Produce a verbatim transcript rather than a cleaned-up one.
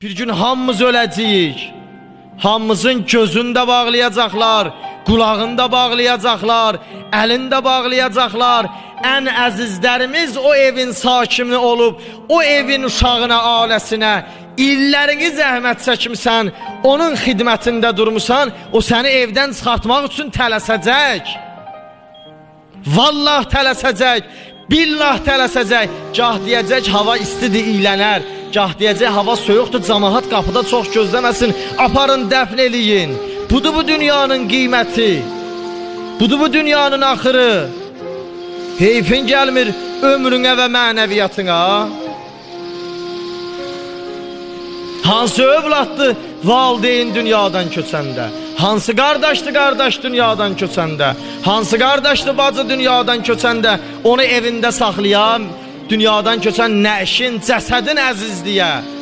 Bir gün hamımız öləcəyik. Hamımızın gözünü də bağlayacaqlar, qulağını da bağlayacaqlar, əlini də bağlayacaqlar. Ən əzizlərimiz o evin sakini olub, o evin uşağına, ailəsinə illərini zəhmət çəkmişsən, onun xidmətində durmusan, o səni evdən çıxartmaq üçün tələsəcək. Vallah tələsəcək, billah tələsəcək. Gah deyəcək hava istidir, iylənər. Gah deyəcək hava soyuqdur, cəmaət qapıda çox gözləməsin, aparın dəfn eləyin. Budur bu dünyanın qiyməti, budur bu dünyanın axırı. Heyfin gəlmir ömrünə və mənəviyyatına. Hansı övladdır valideyn dünyadan köçəndə? Hansı qardaşdır qardaş dünyadan köçəndə? Hansı qardaşdır bacı dünyadan köçəndə? Onu evində saxlayan, dünyadan köçən nəşin, cəsədin əzizliyə.